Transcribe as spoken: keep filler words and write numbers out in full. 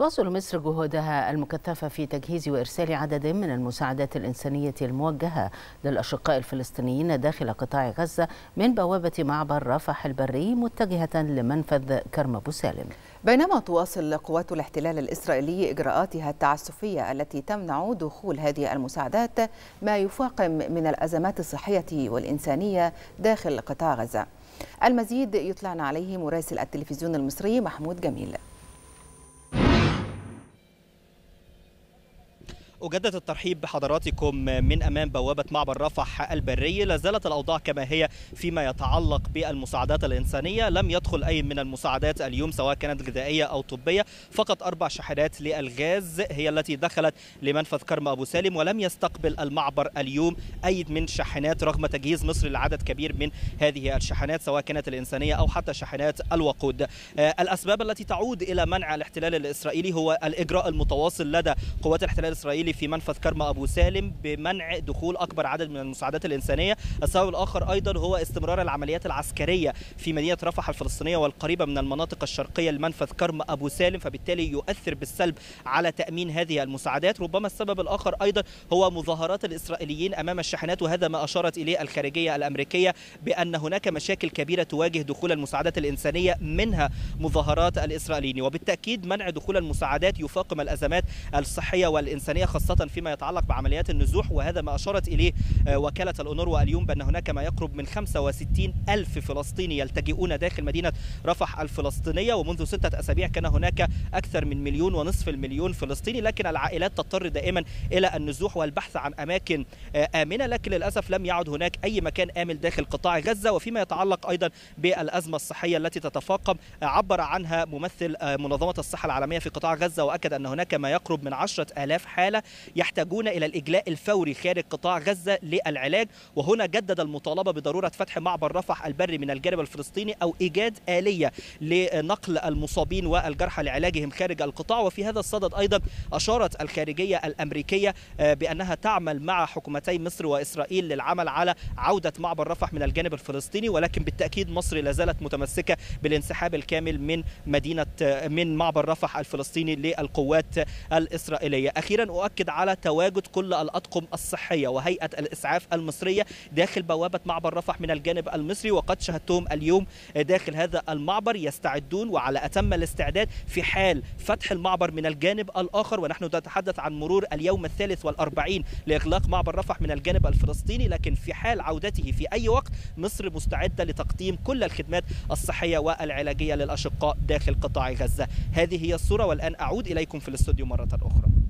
تواصل مصر جهودها المكثفة في تجهيز وإرسال عدد من المساعدات الإنسانية الموجهة للأشقاء الفلسطينيين داخل قطاع غزة من بوابة معبر رفح البري متجهة لمنفذ كرم أبو سالم. بينما تواصل قوات الاحتلال الإسرائيلي إجراءاتها التعسفية التي تمنع دخول هذه المساعدات، ما يفاقم من الأزمات الصحية والإنسانية داخل قطاع غزة. المزيد يطلعنا عليه مراسل التلفزيون المصري محمود جميل. أجدد الترحيب بحضراتكم من أمام بوابة معبر رفح البري. لا زالت الأوضاع كما هي فيما يتعلق بالمساعدات الإنسانية. لم يدخل أي من المساعدات اليوم سواء كانت غذائية أو طبية، فقط أربع شاحنات للغاز هي التي دخلت لمنفذ كرم أبو سالم، ولم يستقبل المعبر اليوم أي من شاحنات رغم تجهيز مصر لعدد كبير من هذه الشاحنات سواء كانت الإنسانية أو حتى شاحنات الوقود. الأسباب التي تعود إلى منع الاحتلال الإسرائيلي هو الإجراء المتواصل لدى قوات الاحتلال الإسرائيلي في منفذ كرم أبو سالم بمنع دخول أكبر عدد من المساعدات الإنسانية. السبب الآخر أيضا هو استمرار العمليات العسكرية في مدينة رفح الفلسطينية والقريبة من المناطق الشرقية لمنفذ كرم أبو سالم، فبالتالي يؤثر بالسلب على تأمين هذه المساعدات. ربما السبب الآخر أيضا هو مظاهرات الإسرائيليين أمام الشاحنات، وهذا ما أشارت إليه الخارجية الأمريكية بأن هناك مشاكل كبيرة تواجه دخول المساعدات الإنسانية منها مظاهرات الإسرائيليين. وبالتأكيد منع دخول المساعدات يفاقم الأزمات الصحية والإنسانية خاصة فيما يتعلق بعمليات النزوح، وهذا ما أشارت إليه وكالة الأونروا اليوم بأن هناك ما يقرب من خمسة وستين ألف فلسطيني يلتجئون داخل مدينة رفح الفلسطينية، ومنذ ستة أسابيع كان هناك أكثر من مليون ونصف المليون فلسطيني، لكن العائلات تضطر دائما إلى النزوح والبحث عن أماكن آمنة، لكن للأسف لم يعد هناك أي مكان آمن داخل قطاع غزة. وفيما يتعلق أيضا بالأزمة الصحية التي تتفاقم عبر عنها ممثل منظمة الصحة العالمية في قطاع غزة، وأكد أن هناك ما يقرب من عشرة آلاف حالة يحتاجون إلى الإجلاء الفوري خارج قطاع غزة للعلاج. وهنا جدد المطالبة بضرورة فتح معبر رفح البري من الجانب الفلسطيني أو إيجاد آلية لنقل المصابين والجرحى لعلاجهم خارج القطاع. وفي هذا الصدد أيضا أشارت الخارجية الأمريكية بأنها تعمل مع حكومتي مصر وإسرائيل للعمل على عودة معبر رفح من الجانب الفلسطيني، ولكن بالتأكيد مصر لا زالت متمسكة بالانسحاب الكامل من مدينة من معبر رفح الفلسطيني للقوات الإسرائيلية. أخيرا أؤكد على تواجد كل الأطقم الصحية وهيئة الإسعاف المصرية داخل بوابة معبر رفح من الجانب المصري، وقد شاهدتهم اليوم داخل هذا المعبر يستعدون وعلى أتم الاستعداد في حال فتح المعبر من الجانب الآخر. ونحن نتحدث عن مرور اليوم الثالث والأربعين لإغلاق معبر رفح من الجانب الفلسطيني، لكن في حال عودته في أي وقت مصر مستعدة لتقديم كل الخدمات الصحية والعلاجية للأشقاء داخل قطاع غزة. هذه هي الصورة، والآن أعود إليكم في الاستوديو مرة أخرى.